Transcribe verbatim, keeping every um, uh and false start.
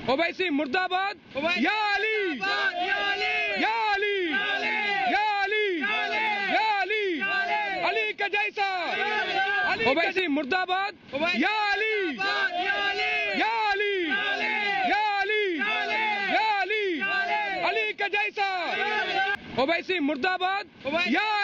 ओवैसी मुर्दाबाद, या अली या अली या अली या अली, अली का जैसा। ओवैसी मुर्दाबाद, या अली या अली या अली या अली, अली का जैसा। ओवैसी मुर्दाबाद, या